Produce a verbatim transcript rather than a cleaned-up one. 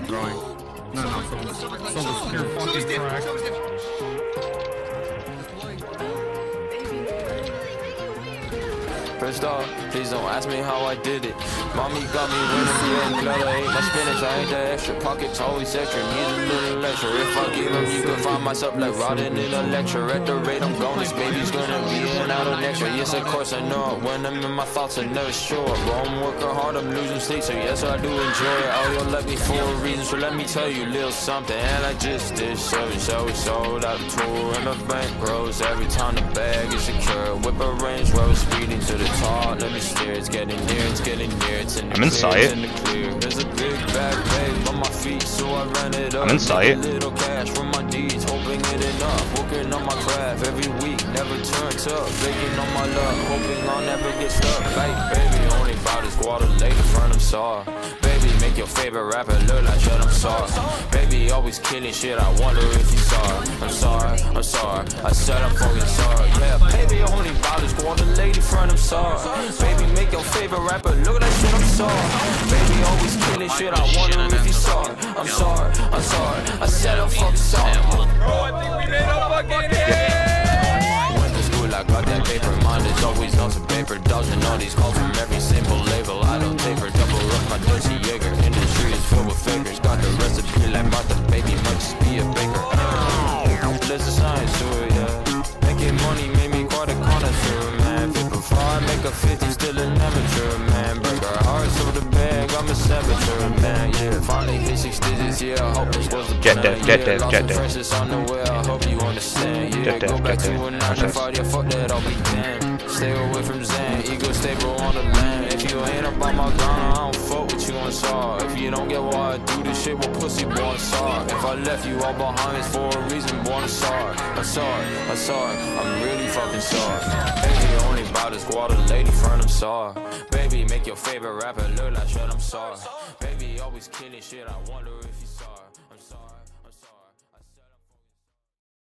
throwing. No, no, someone's, someone's pure fucking crack. First off, please don't ask me how I did it. Mommy got me winning, yeah, glad I ate my spinach. I ain't that extra, pockets always extra. Need a little lecture. If I give them, you can find myself like rotting in a lecture. At the rate I'm going, this baby's gonna be in and out of next year. Yes, of course I know it. When I'm in my thoughts, I'm never sure. But I'm working hard, I'm losing sleep, so yes, I do enjoy it. Oh, you left me for a reason, so let me tell you a little something. And I just did so, so sold out the tour, and the bank grows every time the bag is secured. Whip a range where we're speeding to the top, let me steer, it's getting near, it's getting near, it's in the I'm clear, inside. in the clear. There's a big bag babe on my feet, so I ran it up. I'm inside. A little cash from my deeds, hoping it enough. Working on my craft every week, never turn tough. Baking on my luck, hoping I'll never get stuck. Like, baby, only about this water lady front, I'm sorry. Baby, make your favorite rapper look like shit, I'm sorry. Baby, always killing shit, I wonder if you saw it. I'm sorry, I'm sorry, I said I'm fucking sorry. Yeah, baby, only about this water lady front, I'm sorry. Baby, make your favorite rapper look like shit, I'm sorry. Baby, always killing shit, I wonder if you saw it. I'm sorry, I'm sorry, I said I'm fucking sorry. Bro, I think we made a fucking hit. Went to school, I got that paper, mine is always on some paper. Dodging all these calls from every simple label. I don't taper, double up my Dutchy Jaeger. Industry is filled with fakers. Got the recipe like Martha, baby, might just be a baker. There's a science to it, yeah. Making money made me quite a connoisseur, man. Before I make a fifty, still an amateur, man. Break our hearts over the bag, I'm a saboteur, man. Yeah, finally hit six digits, yeah. I hope this was the Get that, get that, get that. Precious on the way, I hope you understand. Yeah, Get that, go back get to that. a nine to five, yeah, fuck that, I'll be damned. Stay away from Zen, ego stable on the land. If you ain't up on my ground, I don't fuck with you on saw. If you don't get why I do this shit, well, pussy, boy, I'm sorry. If I left you all behind, it's for a reason, boy, I'm sorry. I'm sorry, I'm sorry, I'm really fucking sorry. Baby, only about this water lady front, I'm sorry. Baby, make your favorite rapper look like shit, I'm sorry. Baby, always killing shit, I wonder if you saw it. I'm sorry.